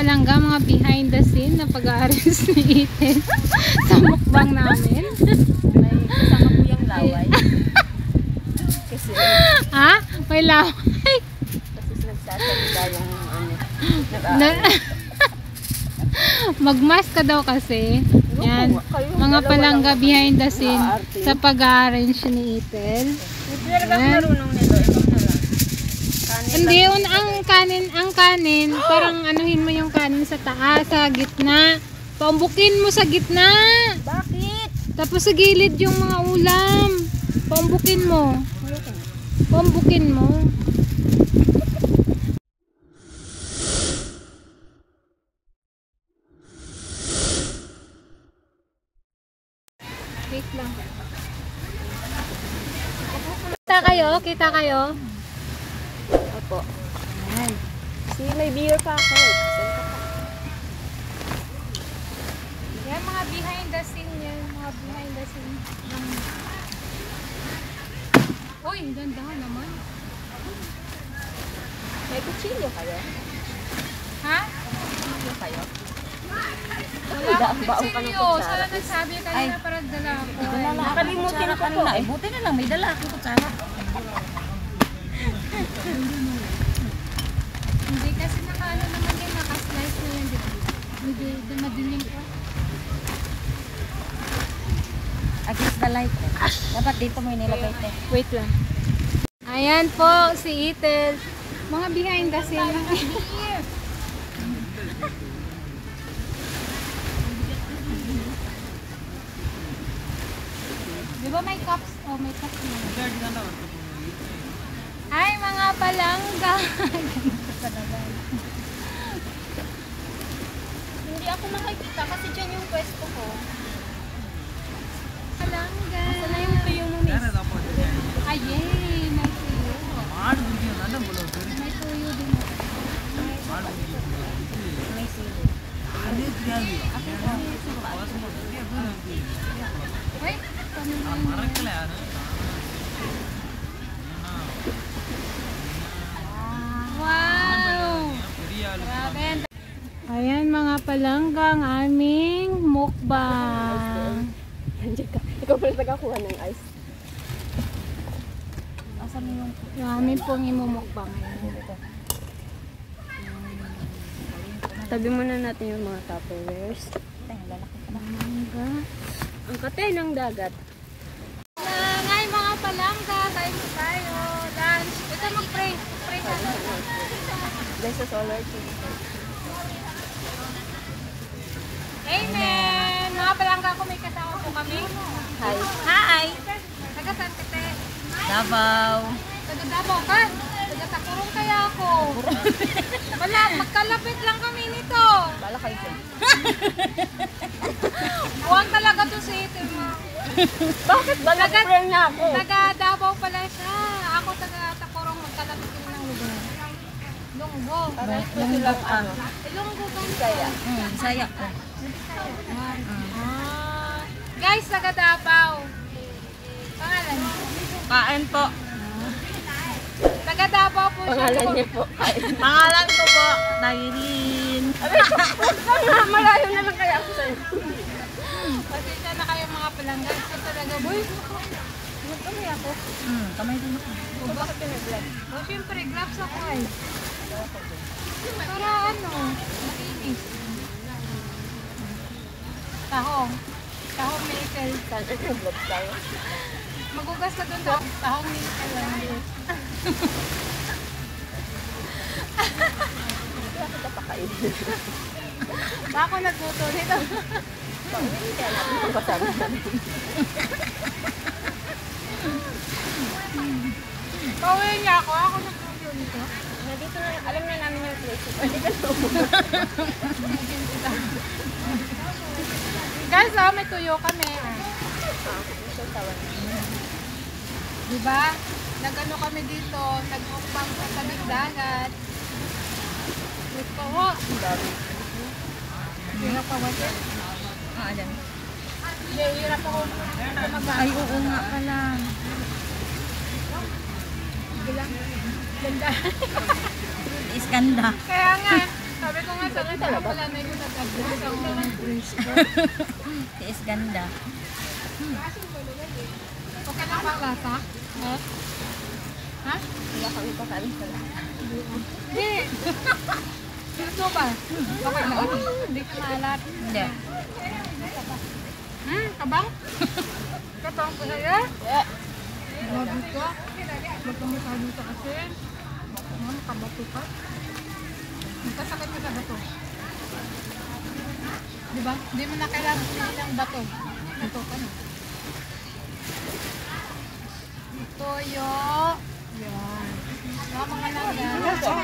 palangga, mga behind the scene na pag-aaris ni Ethel sa mukbang namin. May kasama po yung laway. Kasi Ha? May laway? kasi nagsasalita yung Magmask ka daw kasi. Yan. Mga palangga behind the scene sa pag-arrange ni Ethel. Talaga marunong nito. Ikaw na lang. Hindi yun ang kanin, parang anuhin mo yung kanin sa taas, sa gitna. Paumbukin mo sa gitna. Bakit? Tapos sa gilid yung mga ulam. Paumbukin mo. Paumbukin mo. Wait lang. Kita kayo? Kita kayo? Opo. Ayan. Si may beer pa ako. Yan mga behind the scene yan. Mga behind the scene. Uy, dandahan naman. May kutsilyo kayo? Ha? Kutsilyo kayo? Wala akong kutsilyo. Sana nagsabi kanina para dala ako. Nakalimutin ko po. Buti na lang, may dala akong kutsara. Hindi kasi nakaano naman din, nakaslice na yan. Hindi, madilim ko. Against the light. Dapat dito mo inilagay ito. Wait lang. Ayan po, si Ethel. Mga behind the scene. Di ba may cups? Oh, may cups na. Ay, mga palangga. Hindi ako makikita kasi dyan yung pwesto ko. Palangga. Sana yung tuyo mo, miss. Ay, yay! May tuyo. May tuyo din. May sili. Wait, paano wow! Grabe. Ayan mga palanggang aming mukbang. Nandiyan ka. Ikaw pala nagkakuha ng ice. Asan yung... Yung amin pong imumukbang. Tabi muna natin yung mga tupperwares. Palangga. Ang katay ng dagat. Ngay mga palangga, kain po tayo. Lunch. Ito mag-pray. Pray ka na. There's a solar TV. Amen! Mga palangga ko, may kasama po kami. Hi. Hi! Taga saan kete? Davao. Taga Davao ka? Taga Takurong kaya ako. Wala, magkalapit lang kami nito. Bala kayo dyan. Huwag talaga to si Ethel mo. Bakit ba nag-friend na ako? Taga Davao pala siya. Ako taga Takurong, magkalapit din ng lugar. Lunggo. Lunggo ka. Lunggo ba? Saya. Saya ko. Guys, taga Davao. Pangalan niyo? Kain po. Taga Davao po siya. Pangalan niya po. Pangalan ko po, Nailin. Malayo na lang kaya ako sa'yo. Pasensya na kayo mga palangga. Ito talaga, boy. Kamay ako. Kamay din ako. Bakit pinag-vlog? O, syempre, gloves ako ay. Para ano, makinis. Tahong. Tahong ni Ethel. Saan nag-vlog tayo? Magugas ka doon sa tahong ni Ethel. Kaya kita pakainin. Bako nagluto nito. Pakainin kaya natin kung kasama namin. Pauwi niya ako. Ako nagluto nito. Nandito na, alam na namin yung place. Hindi ka na Guys, oh, may tuyo kami. Diba? Nag-ano kami dito, nag-mukbang sa tabing dagat. Ito ho. Hirap pa water? Ayan. Hirap ako. Ay, oo nga pala. Ganda. Iskanda. Kaya nga, sabi ko nga Sana talaga. Wala na yung nag-adjust ang brace ko. Tiis ganda. Okay lang ba ang lasa? Ha? Wala kami pakain sa lahat. Hindi. Gusto ba? Okay lang. Hindi ka maalat. Hindi. Kabang? Kabang ko sa'yo? Grabe ka. Ba't ka masyado sa asin? Kabato ka? Magkasakit ka sa bato. Diba? Hindi mo na kailangan ng bato. Bato ka na. Toyo. Yan. Mga lang yan.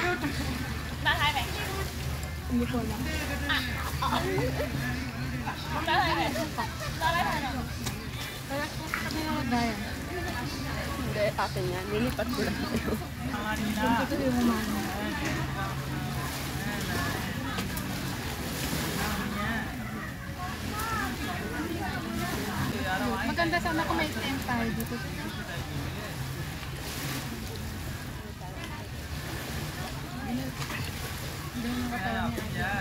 Hindi ko lang. Kaya kami na magdaya. Hindi, akin yan. Nilipat ko lang kayo. Ito yung umano. Maganda sana kung may tent tayo dito. Hindi mo nakatawa niya.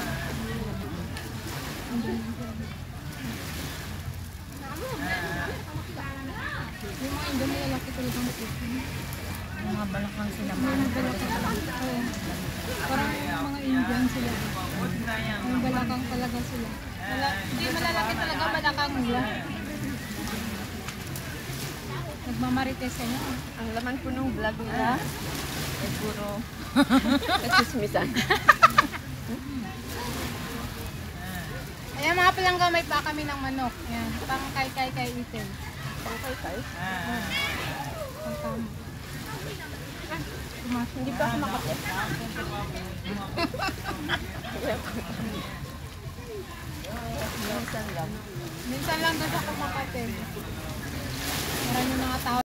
Yung mga Indo may lalaki talagang puti. Mga balakang sila. Mga balakang. Oo. Parang mga Indian sila. Mga balakang talaga sila. Hindi malalaki talaga, balakang nila. Nagmamarites ka niya. Ang laman po ng vlog nila. Eh, puro. Katsismisan. Ayan mga palangga, may pa kami ng manok. Yan, pang kay itin. Pangkay-kay. Pang tama. Hindi pa ako makapit. Minsan lang. Minsan lang doon ako makatin. Marami mga tao.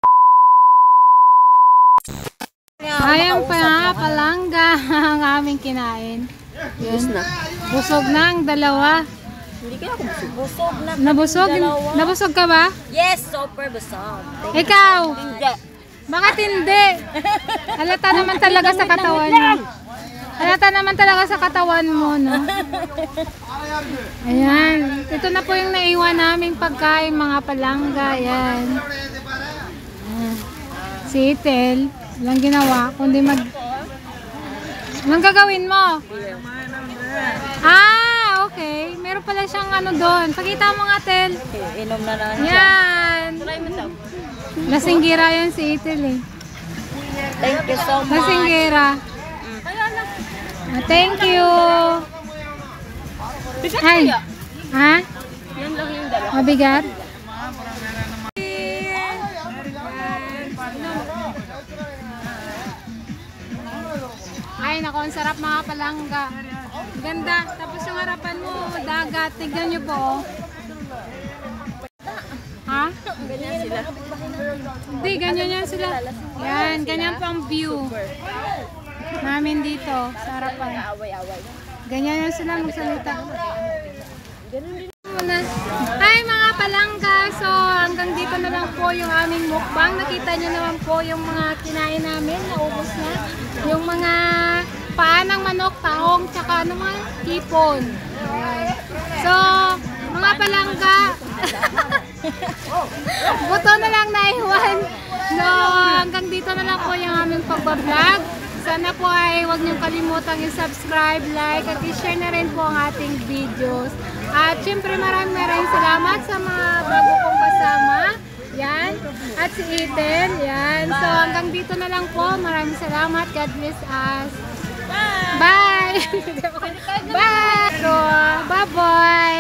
Ayan pa, palangga ang aming kinain. Yes na. Busog na ang dalawa. Hindi kaya ako busog. Busog na. Nabusog? Nabusog ka ba? Yes, super busog. Ikaw? Hindi. Bakit hindi? Halata naman talaga sa katawan mo. Halata naman talaga sa katawan mo, no? Ayan. Ito na po yung naiwan naming pagkain, mga palangga. Ayan. Ayan. Si Itel, walang ginawa, kundi anong gagawin mo? Ah, okay. Meron pala siyang ano doon. Pakita mo nga, Tel. Inom na lang siya. Yan. Try mo daw. Lasinggira yan si Itel eh. Thank you so much. Lasinggira. Thank you. Ay. Ha? Yan lang yung dala. Mabigat? Ay, naku, ang sarap mga palangga. Ganda. Tapos yung harapan mo, dagat. Tignan nyo po. Ha? Ganyan sila. Hindi, ganyan yan sila. Yan, ganyan po ang view namin dito sa harapan. Away-away. Ganyan yan sila magsalita. Hi mga palangga! So hanggang dito na lang po yung aming mukbang. Nakita nyo naman po yung mga kinain namin. Naubos na. Yung mga paa ng manok, taong, tsaka ano mga hipon. Ayan. So mga palangga, buto na lang naiwan. So hanggang dito na lang po yung aming pagbablog. Sana po ay huwag niyong kalimutang i-subscribe, like, at i-share na rin po ang ating videos. At syempre maraming salamat sa mga bago kong kasama. Yan. At si Ethel. Yan. So hanggang dito na lang po. Maraming salamat. God bless us. Bye! Bye! So, bye-bye!